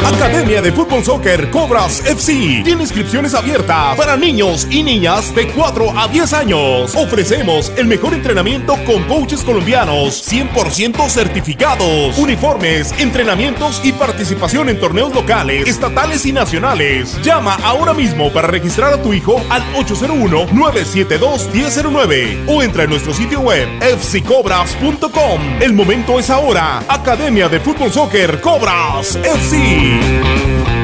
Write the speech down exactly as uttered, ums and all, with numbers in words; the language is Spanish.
Academia de Fútbol Soccer Cobras F C tiene inscripciones abiertas para niños y niñas de cuatro a diez años. Ofrecemos el mejor entrenamiento con coaches colombianos cien por ciento certificados, uniformes, entrenamientos y participación en torneos locales, estatales y nacionales. Llama ahora mismo para registrar a tu hijo al ocho cero uno, nueve siete dos, uno cero cero nueve o entra en nuestro sitio web f c cobras punto com. El momento es ahora. Academia de Fútbol Soccer Cobras F C.